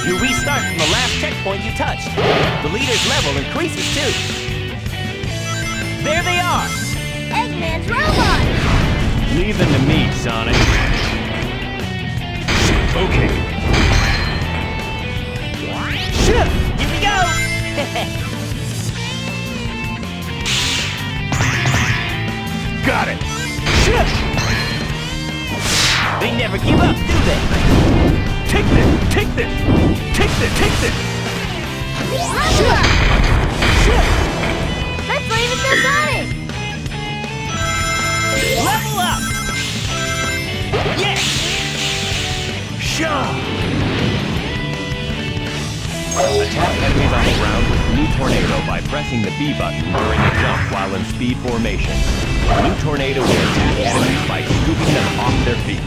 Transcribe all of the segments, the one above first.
You restart from the last checkpoint you touched. The leader's level increases too. There they are! Eggman's robot! Leave them to me, Sonic. Okay. Here we go! Got it! They never give up, do they? Take this! Take this! Take this! Take this! Level up! Let's leave it to Sonic! Level up! Yes! Shaw! Attack enemies on the ground with Blue Tornado by pressing the B button during a jump while in speed formation. Blue Tornado will attack enemies by scooping them off their feet.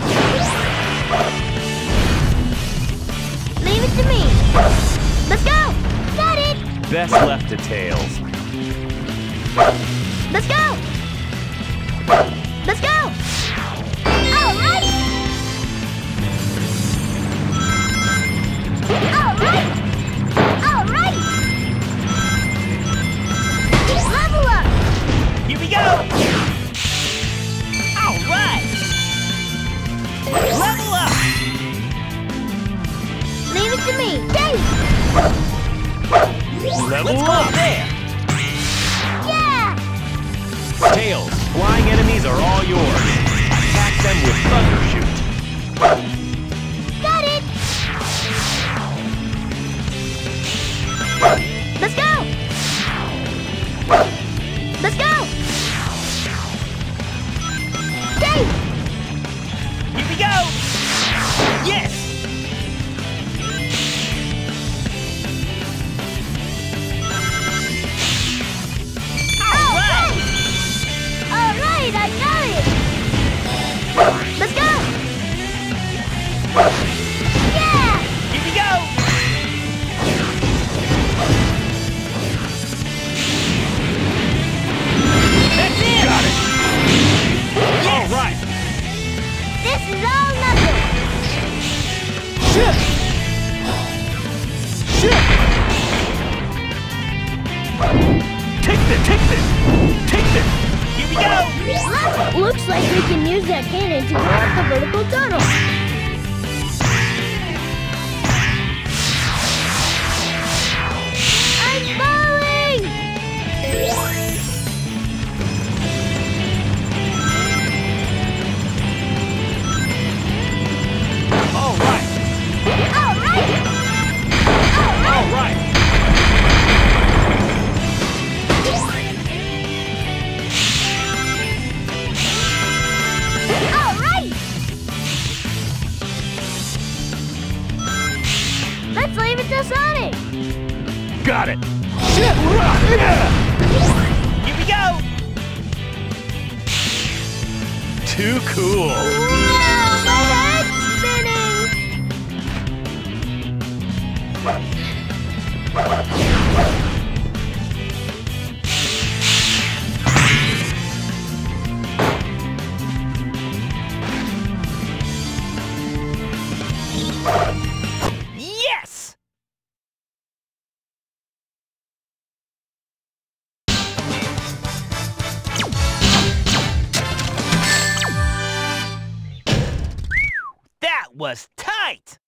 Leave it to me! Let's go! Got it! Best left to Tails. Let's go! Let's go! Alright! Alright! Alright! Level up! Here we go! Alright! Level up! Leave it to me! Dave! Level Let's go up! there! Yeah! Tails, flying enemies are all yours. Attack them with Thunder Shoot. Got it! Let's go! Let's go! Dave! Here we go! Yes! Alright! Alright, I got it! Let's go! Yeah! Here we go! That's it! Got it! Yes! All right! This is all nothing! Take this! Take this! Take this! Here we go! Looks like we can use that cannon to block the vertical tunnel. I'm falling! All right! Alright! All right! Alright! Let's leave it to Sonic! Got it! Here we go! Too cool! Wow, my head's spinning! Yes! That was tight!